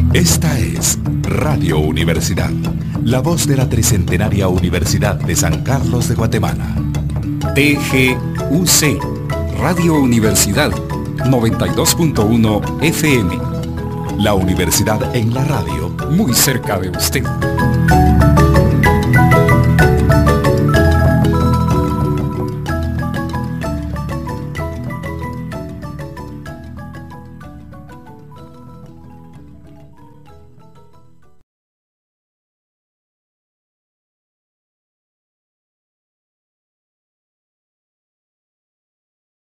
Esta es Radio Universidad, la voz de la tricentenaria Universidad de San Carlos de Guatemala. TGUC, Radio Universidad, 92.1 FM. La universidad en la radio, Muy cerca de usted.